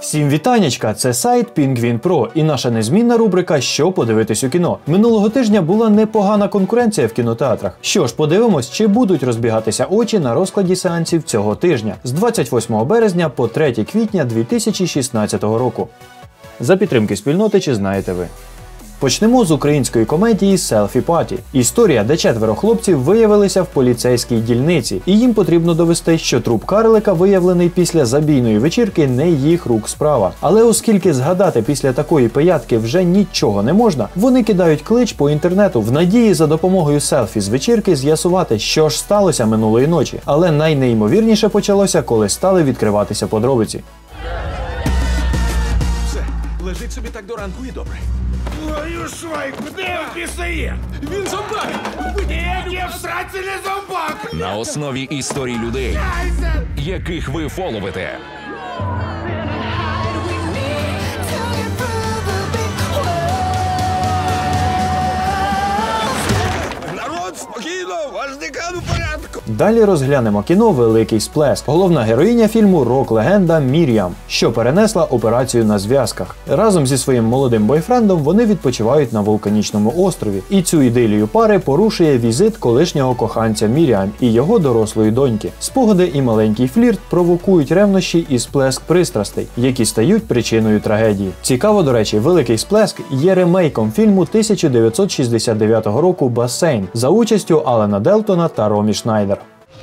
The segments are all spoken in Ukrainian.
Всім вітанечка, це сайт Penguin Pro і наша незмінна рубрика «Що подивитись у кіно». Минулого тижня була непогана конкуренція в кінотеатрах. Що ж, подивимось, чи будуть розбігатися очі на розкладі сеансів цього тижня з 28 березня по 3 квітня 2016 року. За підтримки спільноти «Чи знаєте ви?». Почнемо з української комедії «Селфі Паті». Історія, де 4 хлопців виявилися в поліцейській дільниці, і їм потрібно довести, що труп карлика, виявлений після забійної вечірки, не їх рук справа. Але оскільки згадати після такої пиятки вже нічого не можна, вони кидають клич по інтернету в надії за допомогою селфі з вечірки з'ясувати, що ж сталося минулої ночі. Але найнеймовірніше почалося, коли стали відкриватися подробиці. Все, лежить собі так до ранку і добре. Твою швайку, де він пісає? Він зомбак! Ні, всраться не зомбак! На основі історій людей, яких ви фоловите. Народ, спокійно, ваш декан у порядку! Далі розглянемо кіно «Великий сплеск». Головна героїня фільму – рок-легенда Мір'ям, що перенесла операцію на зв'язках. Разом зі своїм молодим бойфрендом вони відпочивають на вулканічному острові. І цю ідилію пари порушує візит колишнього коханця Мір'ям і його дорослої доньки. Спогади і маленький флірт провокують ревнощі і сплеск пристрастей, які стають причиною трагедії. Цікаво, до речі, «Великий сплеск» є ремейком фільму 1969 року «Басейн» за участю Алена Делтона та Ромі Шнайдер.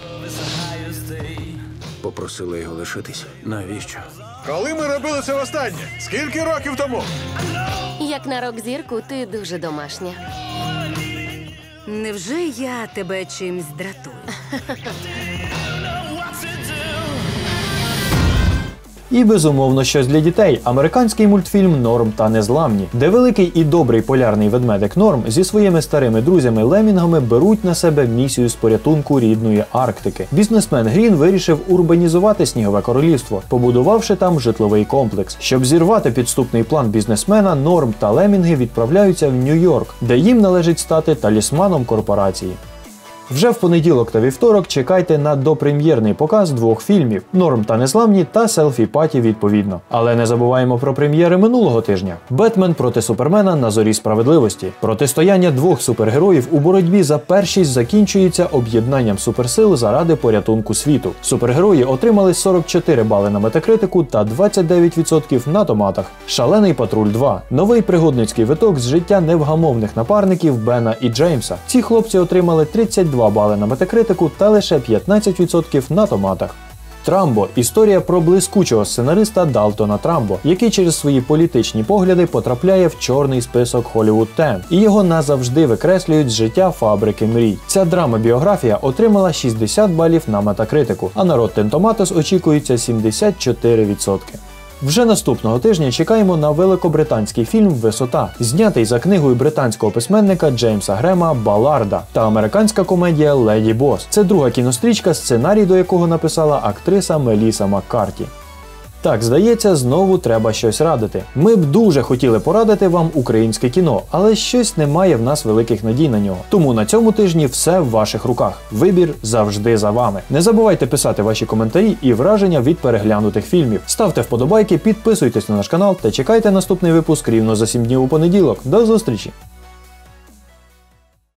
Попросили його лишитись. Навіщо? Коли ми робили це востаннє? Скільки років тому? Як на рок-зірку, ти дуже домашня. Невже я тебе чимсь дратую? І, безумовно, щось для дітей – американський мультфільм «Норм та незламні», де великий і добрий полярний ведмедик Норм зі своїми старими друзями-лемінгами беруть на себе місію з порятунку рідної Арктики. Бізнесмен Грін вирішив урбанізувати Снігове королівство, побудувавши там житловий комплекс. Щоб зірвати підступний план бізнесмена, Норм та лемінги відправляються в Нью-Йорк, де їм належить стати талісманом корпорації. Вже в понеділок та вівторок чекайте на допрем'єрний показ 2 фільмів «Норм та незламні» та «Селфі Паті» відповідно. Але не забуваємо про прем'єри минулого тижня. «Бетмен проти Супермена» на зорі справедливості. Протистояння 2 супергероїв у боротьбі за першість закінчується об'єднанням суперсил заради порятунку світу. Супергерої отримали 44 бали на метакритику та 29% на томатах. «Шалений патруль 2» – новий пригодницький виток з життя невгамовних напарників Бена і Джеймса. Ці хлопці отримали 32 бали на метакритику та лише 15% на томатах. «Трамбо» – історія про блискучого сценариста Далтона Трамбо, який через свої політичні погляди потрапляє в чорний список Hollywood 10, і його назавжди викреслюють з життя фабрики мрій. Ця драма-біографія отримала 60 балів на метакритику, а на Rotten Tomatoes очікується 74%. Вже наступного тижня чекаємо на великобританський фільм «Висота», знятий за книгою британського письменника Джеймса Грема «Балларда», та американська комедія «Леді Бос». Це друга кінострічка, сценарій до якого написала актриса Меліса Маккарті. Так, здається, знову треба щось радити. Ми б дуже хотіли порадити вам українське кіно, але щось немає в нас великих надій на нього. Тому на цьому тижні все в ваших руках. Вибір завжди за вами. Не забувайте писати ваші коментарі і враження від переглянутих фільмів. Ставте вподобайки, підписуйтесь на наш канал та чекайте наступний випуск рівно за 7 днів у понеділок. До зустрічі!